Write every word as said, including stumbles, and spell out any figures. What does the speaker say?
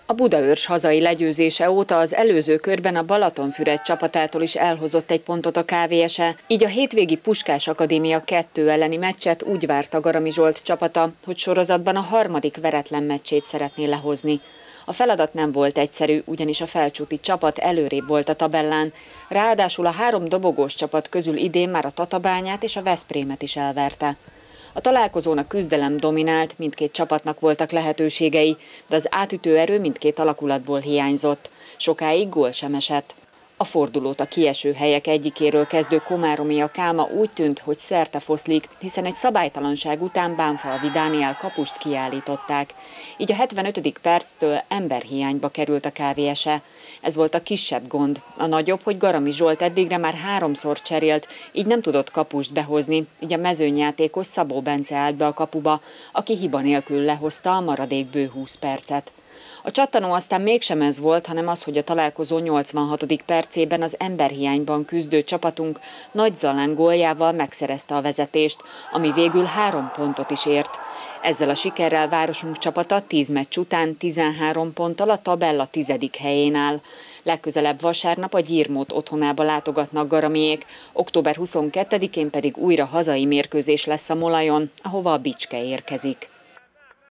A Budaörs hazai legyőzése óta az előző körben a Balatonfüred csapatától is elhozott egy pontot a ká vé es e, így a hétvégi Puskás Akadémia kettő elleni meccset úgy várta Garami Zsolt csapata, hogy sorozatban a harmadik veretlen meccsét szeretné lehozni. A feladat nem volt egyszerű, ugyanis a felcsúti csapat előrébb volt a tabellán, ráadásul a három dobogós csapat közül idén már a Tatabányát és a Veszprémet is elverte. A találkozón a küzdelem dominált, mindkét csapatnak voltak lehetőségei, de az átütő erő mindkét alakulatból hiányzott. Sokáig gól sem esett. A fordulót a kieső helyek egyikéről kezdő komáromi a Káma úgy tűnt, hogy szerte foszlik, hiszen egy szabálytalanság után Bánfalvi Dániel kapust kiállították. Így a hetvenötödik perctől emberhiányba került a ká vé es e. Ez volt a kisebb gond. A nagyobb, hogy Garami Zsolt eddigre már háromszor cserélt, így nem tudott kapust behozni, így a mezőnyjátékos Szabó Bence állt be a kapuba, aki hiba nélkül lehozta a maradék bő húsz percet. A csattanó aztán mégsem ez volt, hanem az, hogy a találkozó nyolcvanhatodik percében az emberhiányban küzdő csapatunk Nagy Zalán góljával megszerezte a vezetést, ami végül három pontot is ért. Ezzel a sikerrel városunk csapata tíz meccs után tizenhárom ponttal a tabella tizedik helyén áll. Legközelebb vasárnap a Gyirmót otthonába látogatnak garamiék, október huszonkettedikén pedig újra hazai mérkőzés lesz a Molajon, ahova a Bicske érkezik.